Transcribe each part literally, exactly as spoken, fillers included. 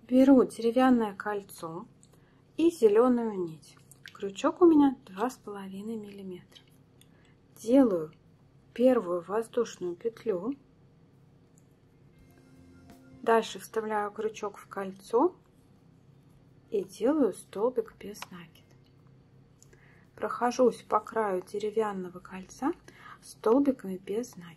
Беру деревянное кольцо и зеленую нить. Крючок у меня два с половиной миллиметра. Делаю первую воздушную петлю. Дальше вставляю крючок в кольцо и делаю столбик без накида. Прохожусь по краю деревянного кольца столбиками без накида.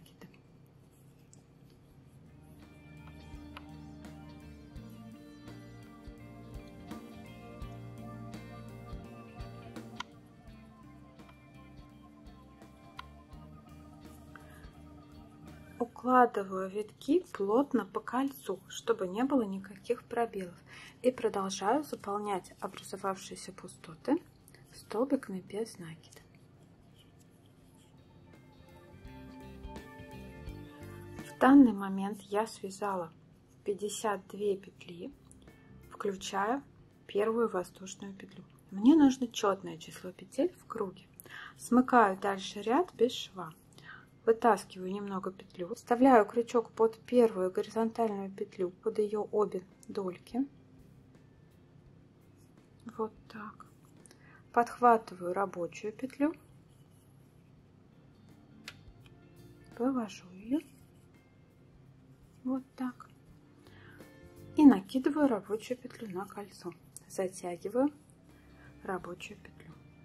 Укладываю витки плотно по кольцу, чтобы не было никаких пробелов, и продолжаю заполнять образовавшиеся пустоты столбиками без накида. В данный момент я связала пятьдесят две петли, включая первую воздушную петлю. Мне нужно четное число петель в круге. Смыкаю дальше ряд без шва. Вытаскиваю немного петлю, вставляю крючок под первую горизонтальную петлю, под ее обе дольки. Вот так. Подхватываю рабочую петлю, вывожу ее. Вот так. И накидываю рабочую петлю на кольцо. Затягиваю рабочую петлю.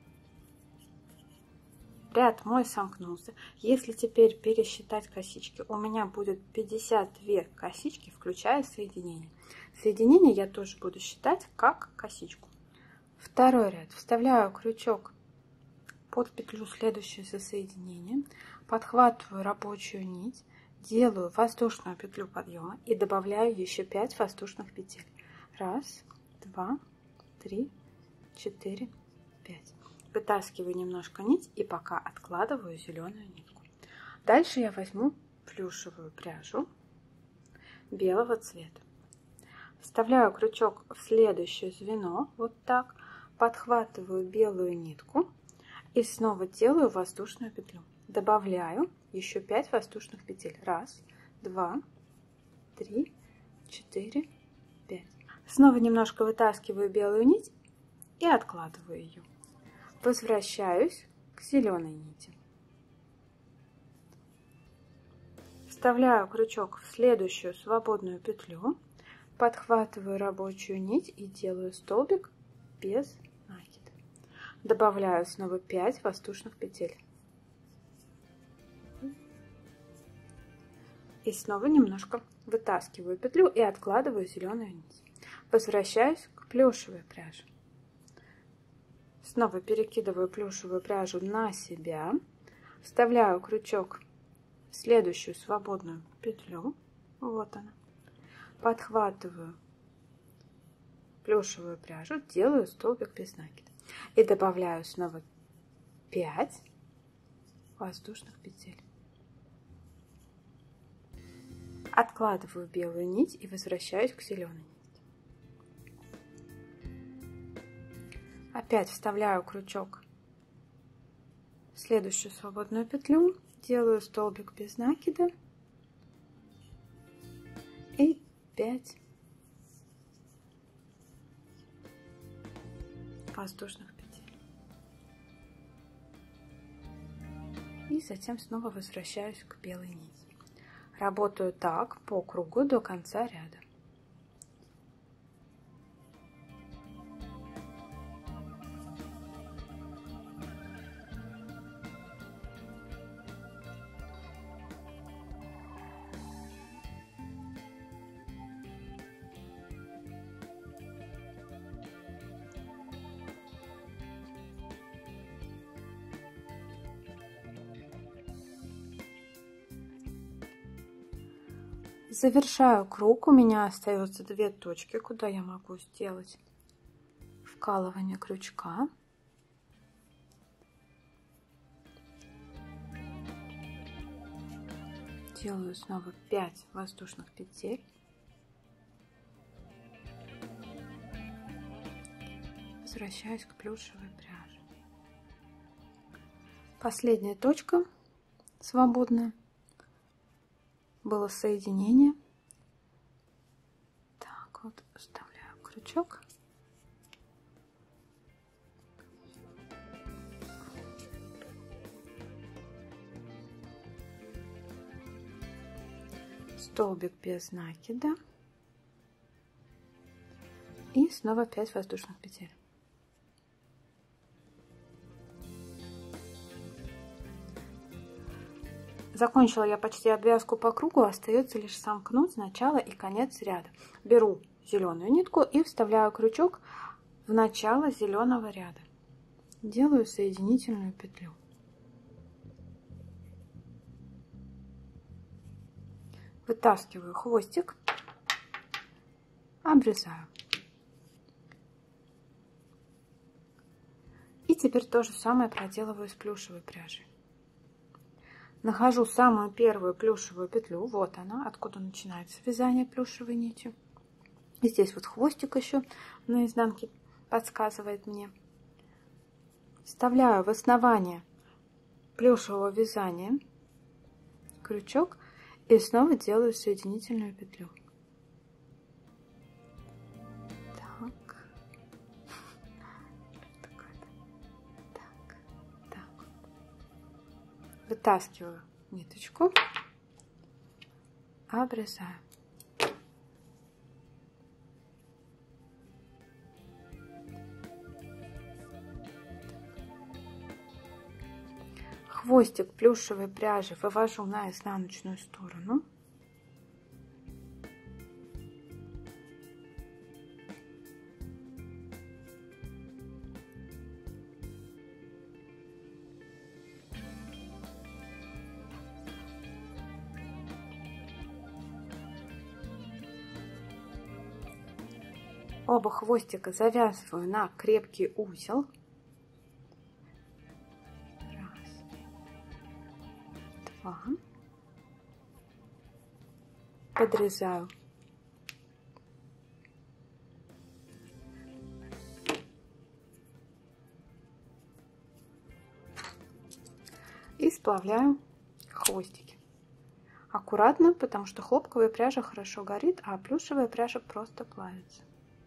Ряд мой сомкнулся. Если теперь пересчитать косички, у меня будет пятьдесят две косички, включая соединение. Соединение я тоже буду считать как косичку. Второй ряд. Вставляю крючок под петлю, следующую за соединением. Подхватываю рабочую нить, делаю воздушную петлю подъема и добавляю еще пять воздушных петель. Раз, два, три, четыре, пять. Вытаскиваю немножко нить и пока откладываю зеленую нитку. Дальше я возьму плюшевую пряжу белого цвета. Вставляю крючок в следующее звено, вот так, подхватываю белую нитку и снова делаю воздушную петлю. Добавляю еще пять воздушных петель. Раз, два, три, четыре, пять. Снова немножко вытаскиваю белую нить и откладываю ее. Возвращаюсь к зеленой нити. Вставляю крючок в следующую свободную петлю, подхватываю рабочую нить и делаю столбик без накида. Добавляю снова пять воздушных петель. И снова немножко вытаскиваю петлю и откладываю зеленую нить. Возвращаюсь к плюшевой пряже. Снова перекидываю плюшевую пряжу на себя, вставляю крючок в следующую свободную петлю, вот она, подхватываю плюшевую пряжу, делаю столбик без накида и добавляю снова пять воздушных петель. Откладываю белую нить и возвращаюсь к зеленой. Опять вставляю крючок в следующую свободную петлю, делаю столбик без накида и пять воздушных петель. И затем снова возвращаюсь к белой нити. Работаю так по кругу до конца ряда. Завершаю круг. У меня остается две точки, куда я могу сделать вкалывание крючка. Делаю снова пять воздушных петель. Возвращаюсь к плюшевой пряже. Последняя точка свободная. Было соединение. Так вот, вставляю. крючок. Столбик без накида. И снова пять воздушных петель. Закончила я почти обвязку по кругу, остается лишь сомкнуть начало и конец ряда. Беру зеленую нитку и вставляю крючок в начало зеленого ряда. Делаю соединительную петлю. Вытаскиваю хвостик, обрезаю. И теперь то же самое проделываю с плюшевой пряжей. Нахожу самую первую плюшевую петлю, вот она, откуда начинается вязание плюшевой нитью. И здесь вот хвостик еще на изнанке подсказывает мне. Вставляю в основание плюшевого вязания крючок и снова делаю соединительную петлю. Так. Так. Так. Вытаскиваю ниточку, обрезаю. Хвостик плюшевой пряжи вывожу на изнаночную сторону. Оба хвостика завязываю на крепкий узел. Раз, два. Подрезаю. И сплавляю хвостики. Аккуратно, потому что хлопковая пряжа хорошо горит, а плюшевая пряжа просто плавится.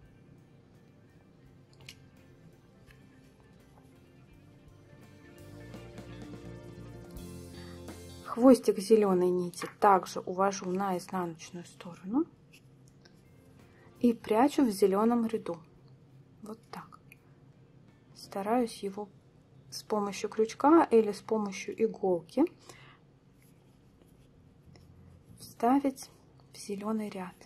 Хвостик зеленой нити также увожу на изнаночную сторону и прячу в зеленом ряду. Вот так. Стараюсь его с помощью крючка или с помощью иголки вставить в зеленый ряд.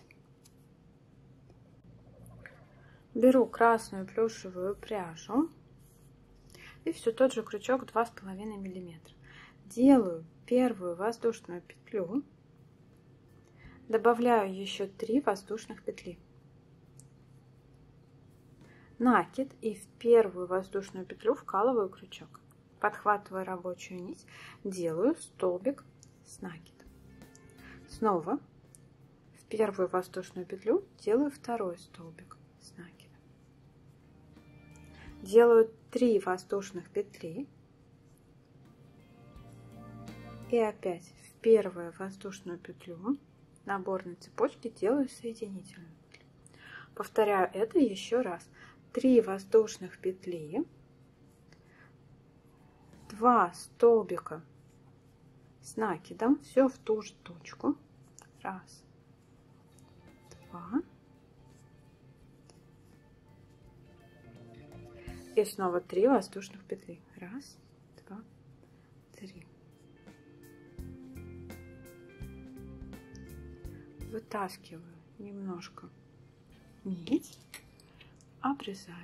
Беру красную плюшевую пряжу и все тот же крючок два с половиной миллиметра. Делаю первую воздушную петлю, добавляю еще три воздушных петли, накид и в первую воздушную петлю вкалываю крючок, подхватываю рабочую нить, делаю столбик с накидом. Снова в первую воздушную петлю делаю второй столбик с накидом, делаю три воздушных петли. И опять в первую воздушную петлю наборной цепочки делаю соединительную петлю. Повторяю это еще раз. три воздушных петли, два столбика с накидом, все в ту же точку. Раз, два. И снова три воздушных петли. Раз, два, три. Вытаскиваю немножко нить, обрезаю.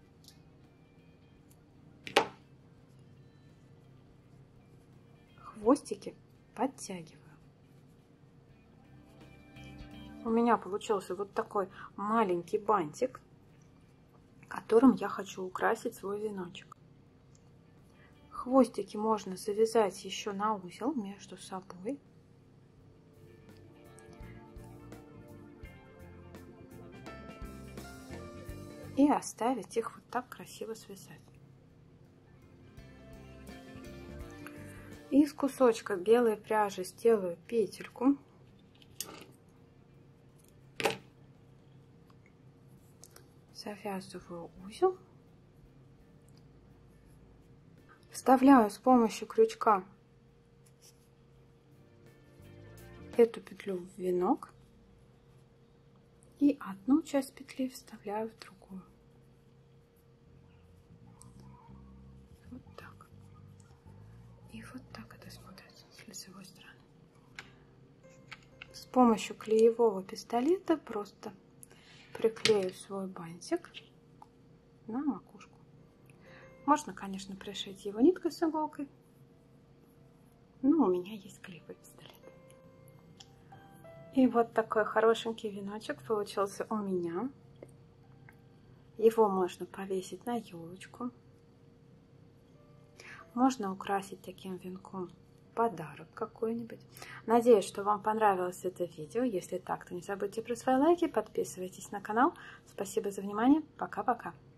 Хвостики подтягиваю. У меня получился вот такой маленький бантик, которым я хочу украсить свой веночек. Хвостики можно завязать еще на узел между собой. И оставить их вот так красиво связать. Из кусочка белой пряжи сделаю петельку. Завязываю узел. Вставляю с помощью крючка эту петлю в венок и одну часть петли вставляю в другую. Вот так. И вот так это смотрится с лицевой стороны. С помощью клеевого пистолета просто приклею свой бантик на макушку. Можно, конечно, пришить его ниткой с иголкой, но у меня есть клеевой пистолет. И вот такой хорошенький веночек получился у меня. Его можно повесить на елочку. Можно украсить таким венком подарок какой-нибудь. Надеюсь, что вам понравилось это видео. Если так, то не забудьте про свои лайки, подписывайтесь на канал. Спасибо за внимание. Пока-пока.